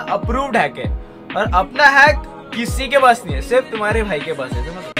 Approved hack है और अपना हैक किसी के पास नहीं है, सिर्फ तुम्हारे भाई के पास है। समझ